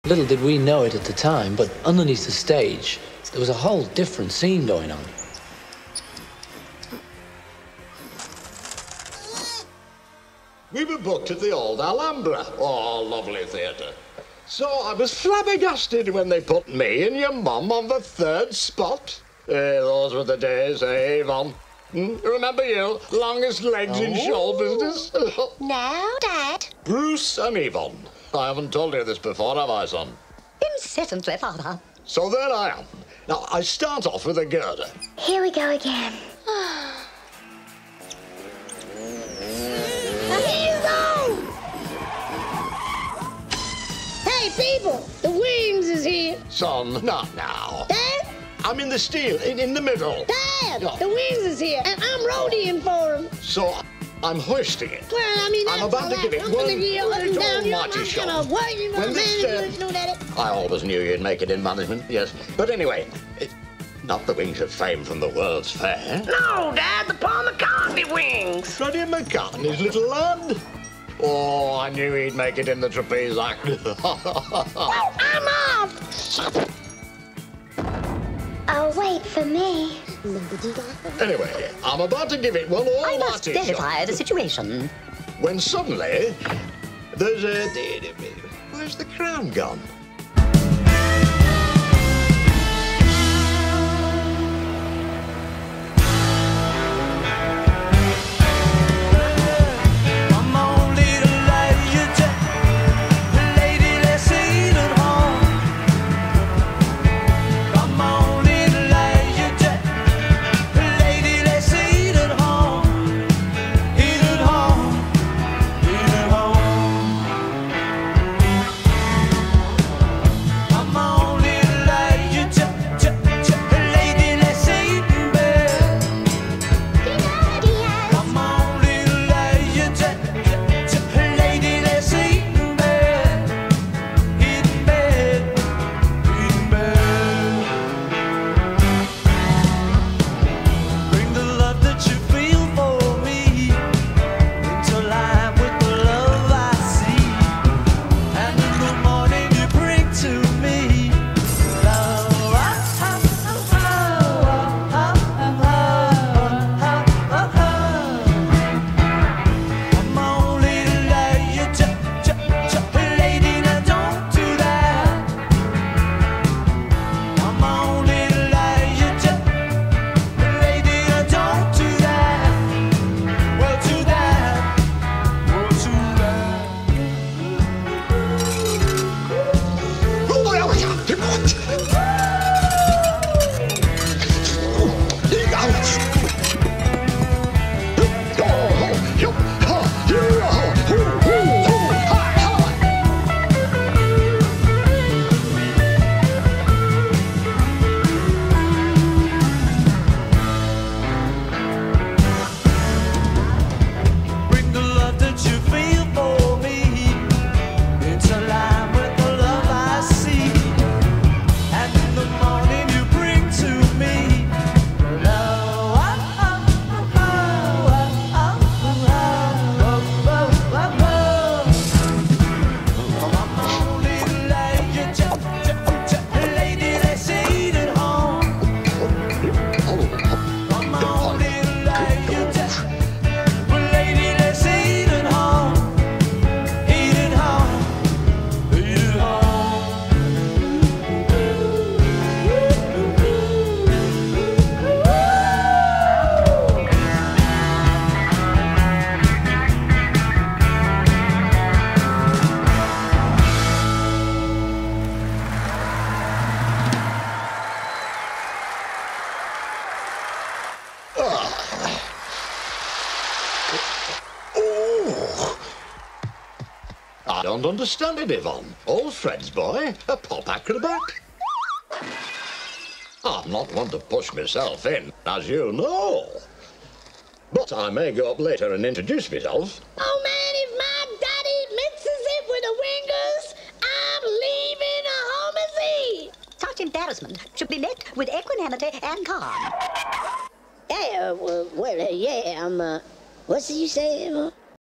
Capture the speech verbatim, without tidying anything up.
Little did we know it at the time, but underneath the stage, there was a whole different scene going on. We were booked at the old Alhambra. Oh, lovely theatre. So I was flabbergasted when they put me and your mum on the third spot. Eh, those were the days, eh, Yvonne? Hmm? Remember you? Longest legs oh. in show business. No, Dad. Bruce and Yvonne. I haven't told you this before, have I, son? Incessantly, Father. So there I am. Now, I start off with a girder. Here we go again. Here you go! Hey, people! The Wings is here. Son, not now. Dad? I'm in the steel, in, in the middle. Dad! No. The Wings is here, and I'm roadieing for him. So, I'm hoisting it. Well, I mean, I'm about to give it one great almighty shot. When this, uh, I always knew you'd make it in management, yes. But anyway, it, not the Wings of fame from the World's Fair. No, Dad, the Paul McCartney Wings. Freddie McCartney's little lad. Oh, I knew he'd make it in the trapeze act. Well, I'm off! Oh, wait for me. Anyway, I'm about to give it one almighty I must verify shot. the situation. When suddenly, there's a... Where's the crown gone? I don't understand it, Yvonne. Old Fred's boy, a pop acrobat. I'm not one to push myself in, as you know. But I may go up later and introduce myself. Oh, man, if my daddy mixes it with the Wingers, I'm leaving a home as he. Such embarrassment should be met with equanimity and calm. Yeah, uh, well, well uh, yeah, I'm, uh, what's you say, Emma?